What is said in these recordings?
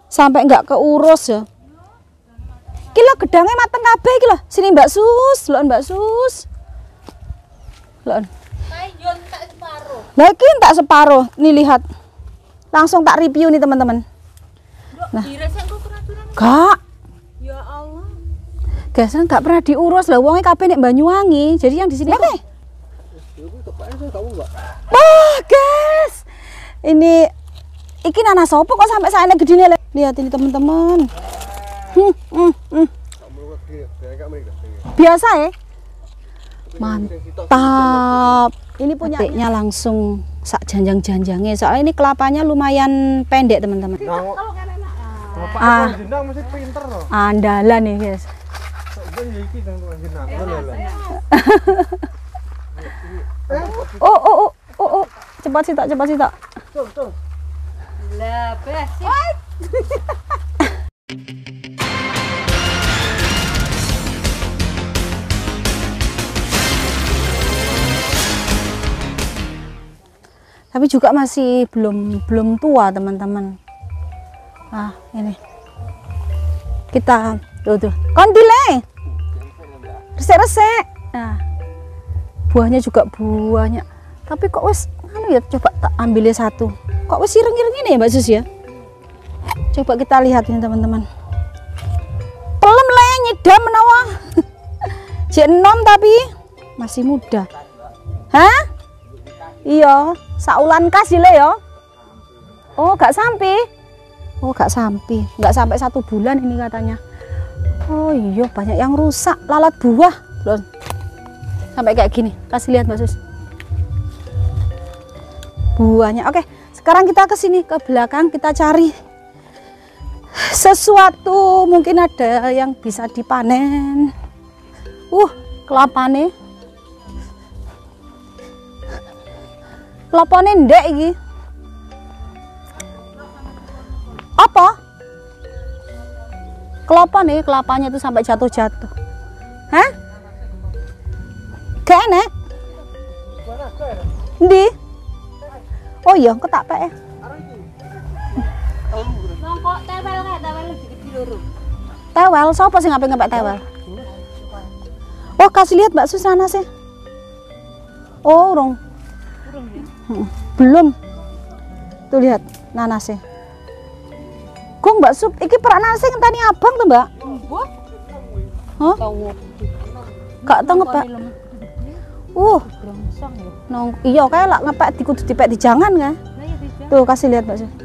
Sampai nggak keurus ya. Kilo gedangnya mateng kabeh iki lho. Sini Mbak Sus, lho Mbak Sus. Lho. Lah iki tak separuh. Nih lihat. Langsung tak review nih teman-teman. Nah. Gak. Ya Allah. Guys, nggak pernah diurus lah. Wongnya kabeh nek Banyuwangi. Jadi yang di sini kok. Wah, guys. Ini iki nanas opo kok sampai saene gedine. Lihat ini teman-teman. Biasa ya. Mantap. Ini punyanya langsung sak janjang-janjangnya. Soalnya ini kelapanya lumayan pendek teman-teman. Andalan nih guys. Oh. Cepat sih tak. Lebih sih. Tapi juga masih belum tua teman-teman. Nah ini kita tuh kondile resek. Nah buahnya juga banyak. Tapi kok wes anu ya, coba tak ambilnya satu. Kok wes ireng-ireng ini ya Mbak Sus ya. Coba kita lihat ini teman-teman. Pelem lah nyidam menawa. Jek enom tapi masih muda. Hah? Iya, saulan kas le ya. Oh, gak sampai. Gak sampai 1 bulan ini katanya. Oh iya, banyak yang rusak, lalat buah loh. Sampai kayak gini. Kasih lihat Mbak Sus. Buahnya. Oke, sekarang kita ke sini ke belakang, kita cari sesuatu, mungkin ada yang bisa dipanen. Kelapane. Kelapane ndek iki. Apa? Kelapanya itu sampai jatuh-jatuh. Hah? Gak enak. Ndi? Oh iya, ketak pek ya. Nongkok tewel gede loro. Tewel, sapa sing ngepek tewel? Oh, kasih lihat Mbak Sus nanasnya. Oh, urung. Belum. Tuh lihat nanasnya. Kok Mbak Sup, iki perak nanasnya ngenteni abang tuh Mbak? Hah? Gak tau ngepek. Iya kayak lah ngepek dikudu dipek di jangan kan? Tuh kasih lihat Mbak Sup.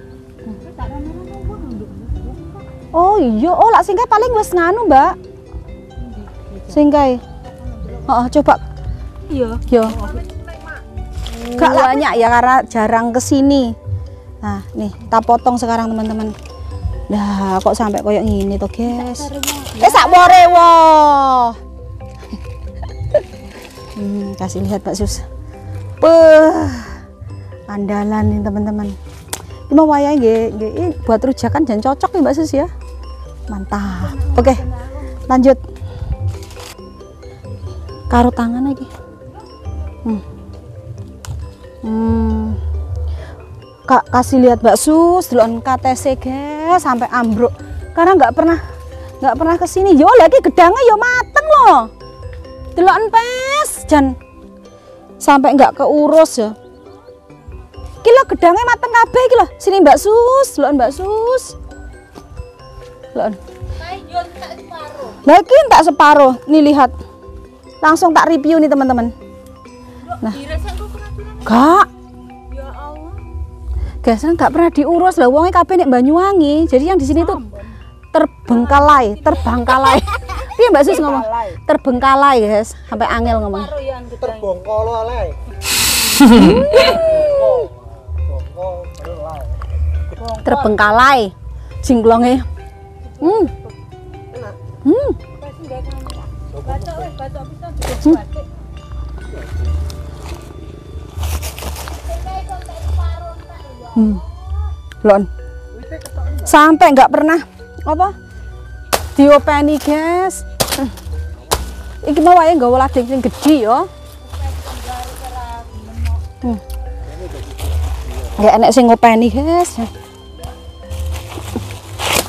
Oh iya, lak singkai paling wis nganu Mbak. Singkai. Coba. Iya. Gak banyak ya karena jarang kesini. Nah nih kita potong sekarang teman-teman. Lah kok sampai koyok gini tuh guys. Sak bore woh. Kasih lihat Mbak Sus. Andalan nih teman-teman. Ini mau wayang nggih buat rujakan dan cocok nih Mbak Sus ya. Mantap. Oke, lanjut. Karo tangan lagi. Kak kasih lihat Mbak Sus delon KTC guys sampai ambruk karena nggak pernah kesini. Yo lagi gedangnya yo mateng loh. Delon pes jan sampai nggak keurus ya. Kilo gedangnya mateng kabeh iki lho. Sini Mbak Sus, delon Mbak Sus. Delon. Lah iki tak separuh. Nih lihat. Langsung tak review nih teman-teman. Nah. Gak. Ya Allah. Guys, nggak pernah diurus lah. Wongnya kabeh nek Banyuwangi. Jadi yang di sini tuh terbengkalai. Iya Mbak Sus ngomong. Terbengkalai guys, sampai angel ngomong. Terbengkalai. Terbengkalai. Jingklongnya. Lon. Sampai nggak pernah apa diopeni guys. Iki mau wae nggawa lading sing gedhi ya. Ya enek sing ngopeni guys.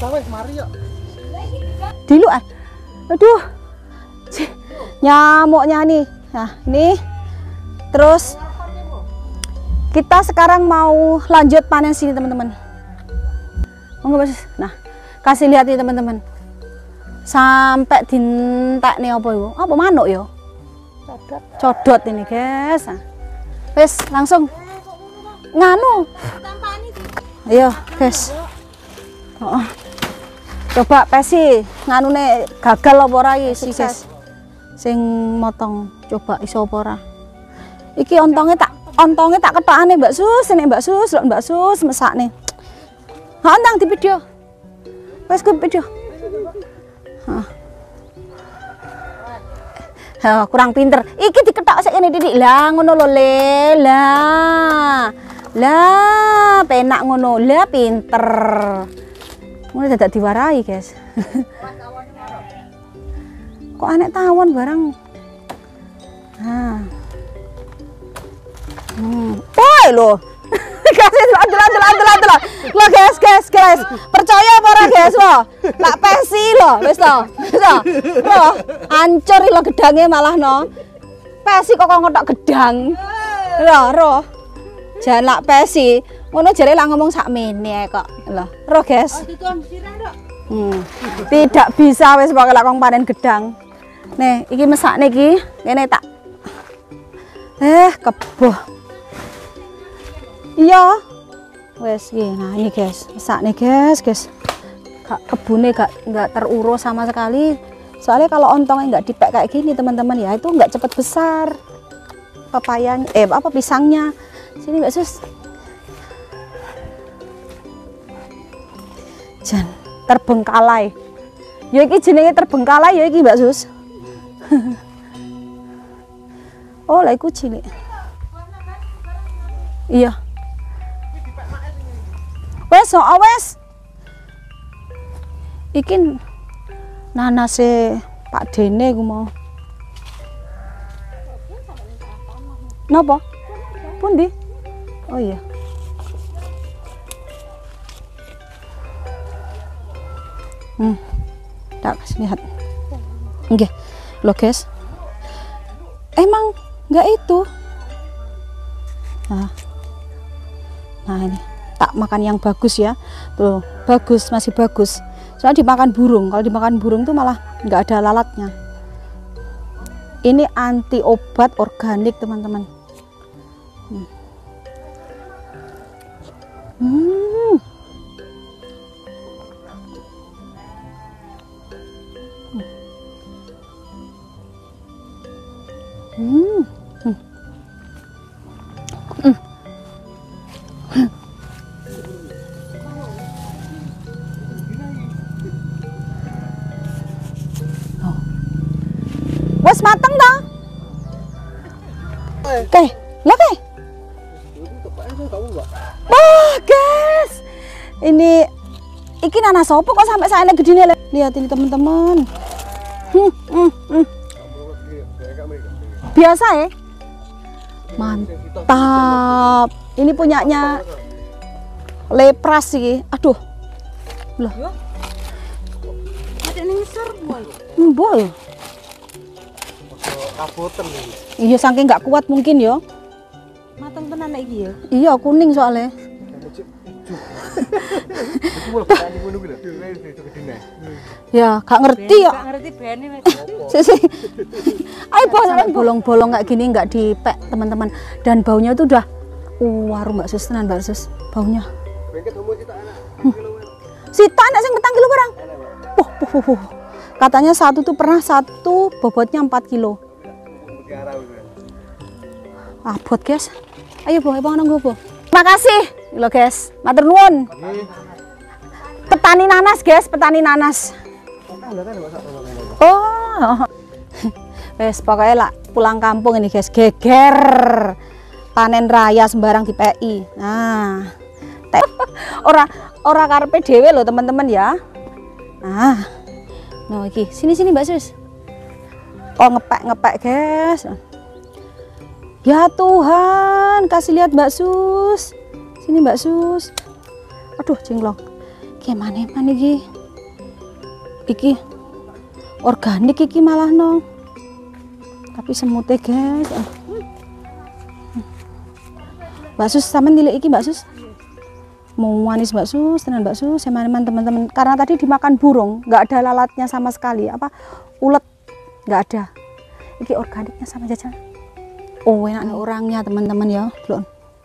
Wes mari yuk. Dulu aduh. Nyamuknya nih. Nah, ini. Terus kita sekarang mau lanjut panen sini, teman-teman. Monggo, Mas. Nah, kasih lihat nih, teman-teman. Sampai dintek nih apa iku? Apa manuk ya? Codot ini, guys. Nah, wes langsung nganu. Ayo, guys. Oh. Coba pesi nganune gagal apa ora iki sih, guys. Sing motong coba iso apa ora. Iki ontongnya tak ketokane Mbak Sus, nek Mbak Sus mesakne. Ha ndang di video. Wes ke video. Ha, kurang pinter. Iki diketok sik ngene Didik. Lah ngono lho Le. Lah penak ngono. Lah pinter. Ngono dadak diwarai, guys. Kok anek tawon barang. Nah. Woi lho. Kasih delok. Lo guys. Percaya apa ora guys lo? Lak pesi lo, wis to. Lo hancur lo gedange malah no. Pesi kok ngotok gedang. Ro. Jangan lak pesi. Ngono jare lak ngomong sakmene kok. Lho, ro guys. Tidak bisa wis pokoke lak kong panen gedang. Nih, iki mesakne iki, kene tak. Keboh. Iya. Wes iki. Nah, ini guys, mesakne guys. Kebunnya enggak terurus sama sekali. Soalnya kalau ontongnya enggak dipek kayak gini, teman-teman ya, itu enggak cepat besar. Papayanya pisangnya. Sini Mbak Sus. Jan terbengkalai. Ya iki jenenge terbengkalai ya iki Mbak Sus. Oh, lah iku cilik. Iya. Wes. Iki nanase Pak Dene ku mau. Napa? Pundi? Oh iya. Tak kasih lihat. Nggih. Loh, guys. Emang enggak itu. Nah ini tak makan yang bagus ya. Tuh, bagus, masih bagus. Soalnya dimakan burung. Kalau dimakan burung tuh malah enggak ada lalatnya. Ini anti obat organik, teman-teman. Wes mateng dah. Oke, lah ke? Wah, guys. Ini iki nanas opo kok sampai saene gedine. Lihat ini, teman-teman. Biasa ya? Mantap. Ini punyanya Lepras sih. Aduh. Loh. Ada ngisor boy. Boy. Kaboten iki. Iya, saking nggak kuat mungkin ya. Mateng tenan iki ya. Iya, kuning soalnya. Ya, gak ngerti ya. Gak ngerti bene Mas. Ayo bolong-bolong kayak gini nggak dipek, teman-teman. Dan baunya tuh udah waru Mbak Sus, tenan Mbak Sus. Baunya. Sita anak sing petang kilo barang. Katanya satu bobotnya 4 kilo. Abot guys. Ayo Bu, nang Bu. Terima kasih lho guys. Matur nuwun. Petani nanas guys, petani nanas. Oh. Wes pokoknya lah pulang kampung ini guys, geger. Panen raya sembarang di PI. Nah. Ora karepe dhewe lho teman-teman ya. Nah. Nah iki, sini Mbak Sus. Oh, ngepek guys. Ya Tuhan, kasih lihat Mbak Sus. Sini Mbak Sus. Aduh, jenglong. Gimana iki? Iki organik iki malah no. Tapi semutnya guys. Mbak Sus sampean nilai iki Mbak Sus. Mau manis Mbak Sus, tenan Mbak Sus, teman-teman teman-teman. Karena tadi dimakan burung, nggak ada lalatnya sama sekali. Apa ulet nggak ada. Iki organiknya sama jajan. Oh enak nih orangnya teman-teman ya. Belum.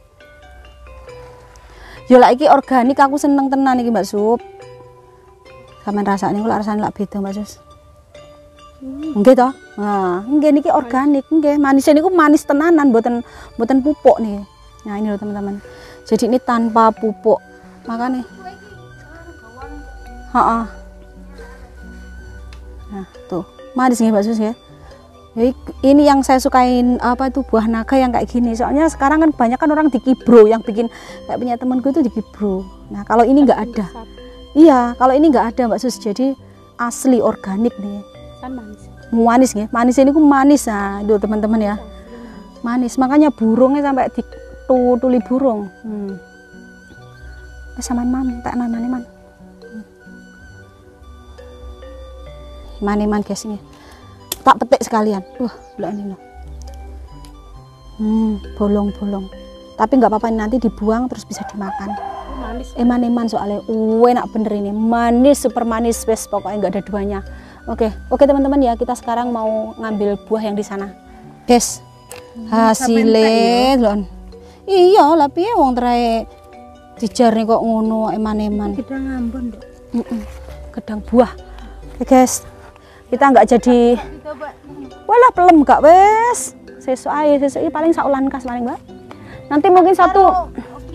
Yo lah iki organik aku seneng tenan iki Mbak Sup. Sampeyan rasane kula rasane lak beda Mbak Sus. Nggih to? Nah, nggih niki organik, nggih. Manisnya niku manis tenanan, mboten pupuk nih. Nah, ini loh teman-teman. Jadi ini tanpa pupuk. Makanya heeh. Nah, tuh. Manis nggih Mbak Sus ya. Ini yang saya sukain apa itu buah naga yang kayak gini. Soalnya sekarang kan banyak kan orang dikibro, yang bikin kayak punya temanku itu dikibro. Nah, kalau ini nggak ada. Iya, kalau ini nggak ada Mbak Sus. Jadi asli organik nih. Kan manis. Manis nih. Manis ini ku manis nah, itu teman-teman ya. Manis. Makanya burungnya sampai dituli burung. Sama mam, tak namanya man. Maneman guys ini. Tak petik sekalian. Belum ini loh. Bolong-bolong. Tapi nggak apa-apa nanti dibuang terus bisa dimakan. Manis. Eman-eman soalnya enak bener ini. Manis, super manis, wes pokoknya nggak ada duanya. Oke teman-teman ya, kita sekarang mau ngambil buah yang di sana. Guys, hasilnya loh. Iya, tapi wong terae dijar nih kok ngono eman-eman. Kita ngambon dok. Gedang buah. Oke guys, kita nggak jadi. Walah pelem gak wes. Sesuk paling saulan kas paling Mbak. Nanti mungkin satu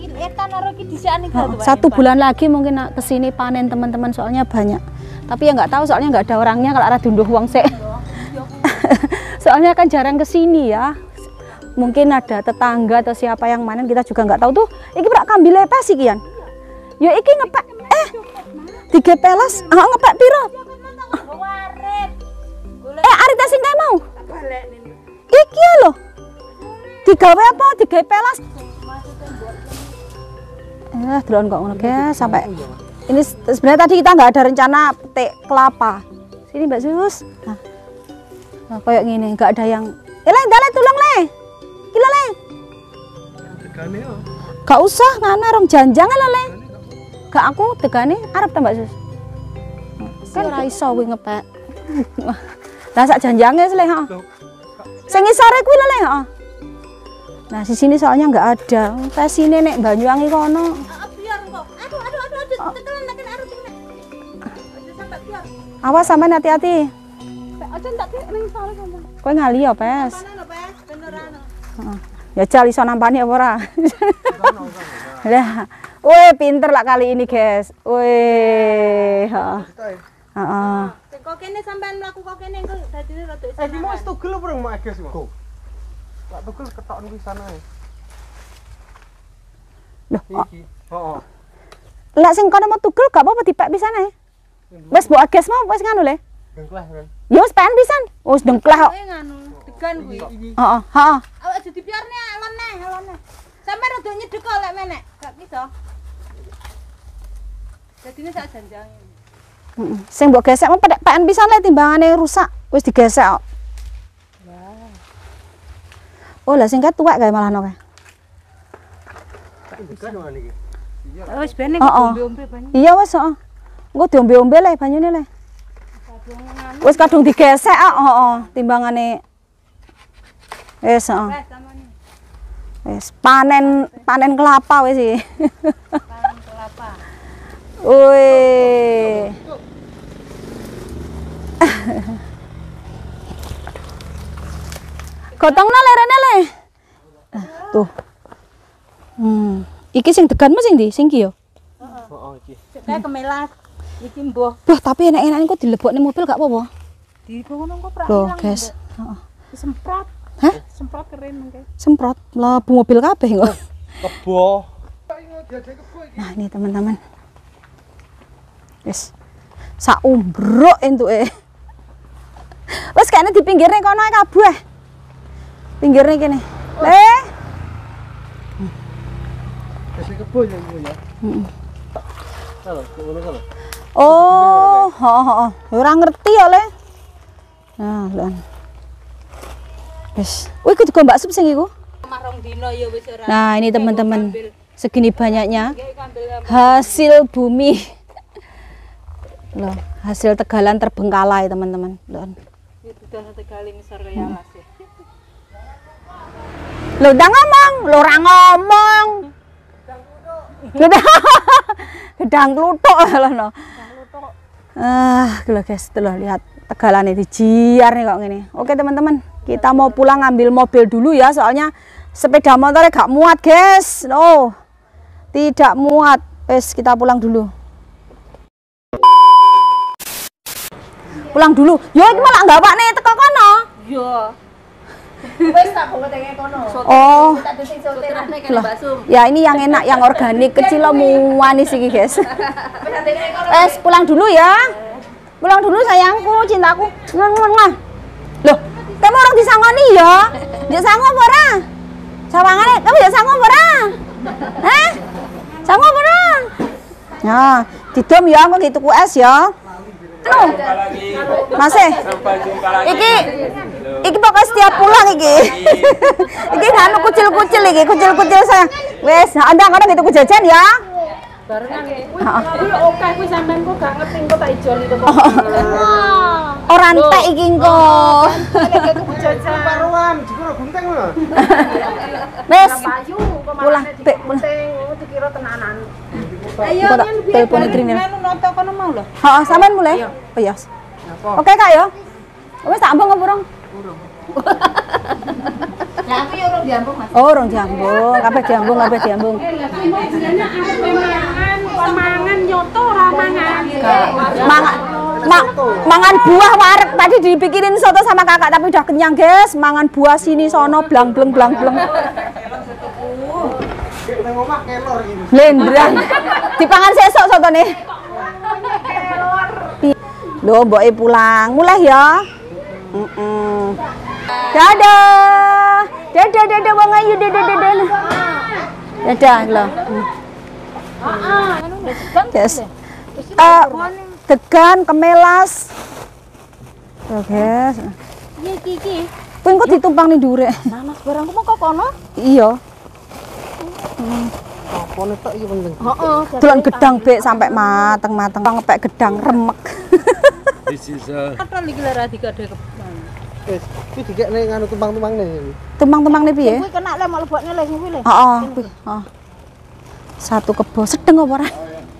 bulan lagi mungkin kesini panen teman-teman soalnya banyak. Tapi ya nggak tahu soalnya nggak ada orangnya kalau arah dunduh uang sih. Soalnya kan jarang kesini ya. Mungkin ada tetangga atau siapa yang manen kita juga nggak tahu tuh. Iki berak kambil apa sih kian? Ya iki ngepek. 3 pelas. Ngepek piro? Arita sing kae mau. Iki loh. Digawe apa? Digawe pelas. Delon kok ngono guys sampai ini sebenarnya tadi kita nggak ada rencana petik kelapa. Sini Mbak Sus. Nah, kayak gini nggak ada yang. Dale tulung le. Gila le. Gak usah ngana rong janjang lah le. Gak aku tegane arep ta Mbak Sus. Kan ora iso kuwi ngepek. Lah sak janjange le heeh. Sing isore kuwi lho le heeh. Nah, di sini soalnya nggak ada. Tes sini nek Banyuwangi kono. Awas sampean hati-hati. Kowe ngali ya, Pes. Ya jal iso nampani apa ora? Lah, pinter lah kali ini, guys. Heeh. Heeh. Kok kene sampean mlaku kok kene engko dadine rada iso. Iki mau tugel apa mau ages kok? Tak tugel ketokno kuwi sana ae. Loh, iki. Heeh. Lah sing kono mau tugel gak apa-apa dipek pisan ae. Wes mbok ages mau wis nganu le. Dengklah kan. Ya wis pen pisan. Wis dengklah kok. Nganu, degan kuwi. Heeh, heeh. Awak aja dipiarne elone. Sampe rada nyedek kok lek menek. Gak bisa. Dadine sak janjange. Sing mbok gesek mau peken pisan le timbangane rusak. Wis digesek kok. Oh, lah sing tuwek kae malah no kae. Degan wae iki. Wis bene diombe banyu. Iya wis heeh. Engko diombe-ombe le banyune le. Wis kadung digesek kok, heeh, timbangane. Wis heeh. Wis panen kelapa wis iki. Panen kelapa. Wih. Gotongno le rene le. Tuh. Iki sing degan sing ndi? Sing ki yo. Heeh iki. Kayak kemelas. Iki mbuh. Wah, tapi enak-enak kok dilebokne mobil gak apa-apa. Di kono kok pra Loh, ilang. guys. Heeh. Semprot. Hah? Semprot keren mengke. Semprot mlebu mobil kabeh kok. Kebo. Nah, ini teman-teman. Wis. Sak umbruk entuke. Wis kene di pinggirne kono ae kabeh. Pinggirne kene. Le. Kasih kebo ya iku ya. Oh, ora ngerti ya le. Nah, lan. Wis, iku juga Mbak Sup sing iku. Nah, ini teman-teman, segini banyaknya hasil bumi. Loh, hasil tegalan terbengkalai teman-teman. Lo udah ngomong, lo ora ngomong. Gedang kluthuk loh. Lho guys, tuh lihat tegalan ini jiar nih kok gini. Oke teman-teman, kita mau pulang ngambil mobil dulu ya, soalnya sepeda motornya gak muat guys. No, tidak muat. Wes kita pulang dulu. Pulang dulu. Yo iki malah enggak Pak nih teko kono. Yo. Wes tak bongketenge kono. Oh. Ya ini yang enak, yang organik, kecil manis iki guys. Wes pulang dulu ya. Pulang dulu sayangku, cintaku. Loh, kamu orang disangoni ya? Njak sangu apa ora? Sawangane, kamu njak sangu apa ora? Hah? Sangu apa ora? Nah, didom ya, aku gitu es ya. Masih. Iki pokoknya setiap pulang iki. Iki nganu kucil-kucil iki, kucil-kucil saya. Wes, Anda kadang gitu jajan ya. Barengan nggih. Heeh. Oke kuwi sampean kok gak ngerti kok tak ijoli to. Ora entek iki kok. Jajan paruan, jebul gunting lho. Wes. Pulang, Bek. Dikira tenanan. Ayo telepon Trine. Noto kono mau lho. Heeh, sampean mulai. Oh iya. Oke Kak ya. Wis tak ambung apa urung? Urung. Lah aku ya urung diambung Mas. Oh, urung diambung. Kabeh diambung, kabeh diambung. Mangan nyoto ora mangan. Mangan buah wareg tadi dibikinin soto sama kakak tapi udah kenyang guys. Mangan buah sini sono blang-bleng blang-bleng. Nang omah kelor iki. Lendrang. Dipangan sesuk sotone. Kelor. Loh, mboke pulang. Mulai ya. Dadah. Dadah wong ayu dadah. Dadah lho. Yes. Degan kemelas. Oke. Iki. Kuwi engko ditumpang ning dhuwur. Nanas barangku mau kok kono? Iya. Apone tok iki penting. Heeh. Dolan gedang Bek sampai mateng-mateng. Ngepek gedang remek. This is Katon iki lek ra digade kepan. wis iki dikekne nganu tumpang-tumpangne. Tumpang-tumpang nih piye? Kuwi kena le mau lebokne le kuwi le. Heeh. Heeh. Satu kebo sedeng apa ora?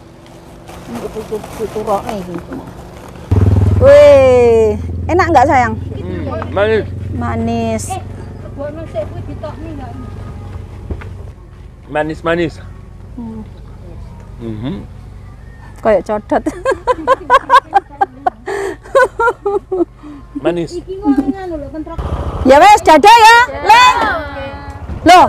Turoke iki. Wih, enak enggak sayang? Manis. Manis. Lebokne sik kuwi ditokni enggak? Manis. Kayak codot. Manis. Iki kok nganu lho kontrak. Ya wes, dadah ya. Leng. Loh.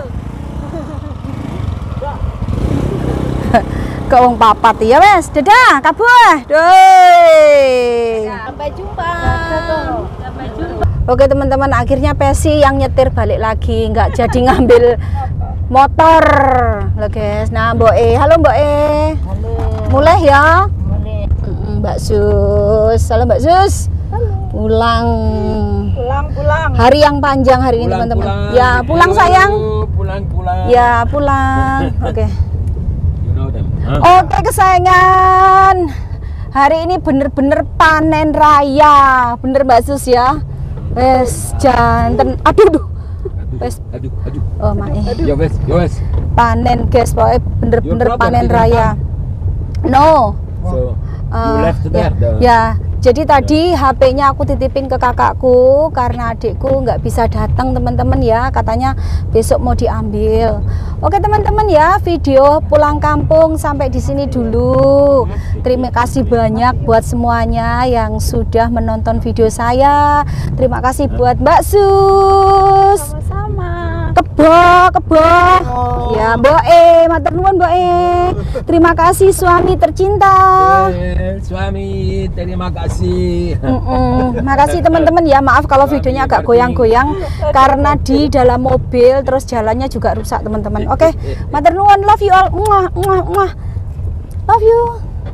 Ke wong papat ya wes, dadah, kabeh. Doi. Sampai jumpa. Sampai jumpa. Oke teman-teman, akhirnya Pesi yang nyetir balik lagi, nggak jadi ngambil motor loh guys. Nah Mbok halo Mbok Halo. mulai ya. Boleh. Mbak Sus, halo Mbak Sus. Halo. Pulang. Pulang. Hari yang panjang hari ini teman-teman. Ya pulang sayang. Pulang. Ya pulang. Oke. You know them. Oke kesayangan. Hari ini bener-bener panen raya, bener Mbak Sus ya. Wes janten. Aduh. Wes. Aduh. Oh maaf. Ya wes. Panen guys, pokoknya bener-bener Your brother panen didn't raya. No. So you left there. Ya. Jadi tadi HP-nya aku titipin ke kakakku karena adikku nggak bisa datang teman-teman ya, katanya besok mau diambil. Oke teman-teman ya, video pulang kampung sampai di sini dulu. Terima kasih banyak buat semuanya yang sudah menonton video saya. Terima kasih buat Mbak Sus. Sama-sama. Kebo. Ya Mbok matur nuwun Mbok. Terima kasih suami tercinta. Suami, terima kasih. Makasih teman-teman ya, maaf kalau videonya agak goyang-goyang karena di dalam mobil terus jalannya juga rusak teman-teman. Oke, matur nuwun, love you all. Love you.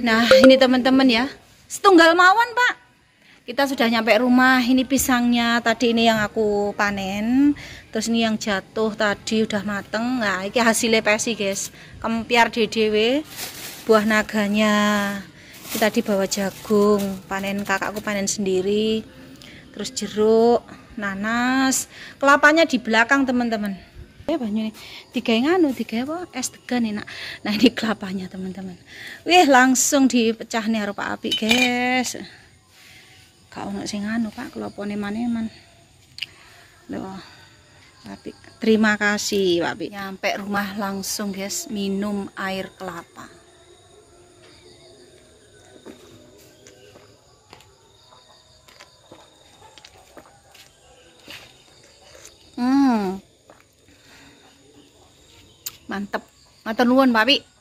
Nah, ini teman-teman ya. Setunggal mawon, Pak. Kita sudah nyampe rumah. Ini pisangnya tadi ini yang aku panen. Terus ini yang jatuh tadi udah mateng. Nah, ini hasilnya pesi, guys. Kempiar dhewe. Buah naganya. Kita dibawa jagung, panen kakakku panen sendiri. Terus jeruk, nanas, kelapanya di belakang, teman-teman. Banyu nih, tiga apa? Es degan enak. Nah, ini kelapanya, teman-teman. Wih, langsung dipecah nih karo Pak Apik, guys. Gak ono sing anu, Pak, kelopone maneman. Loh, Apik. Terima kasih, Pak Apik. Nyampe rumah langsung, guys, minum air kelapa. Mantep. Matur nuwun, Pak Apik.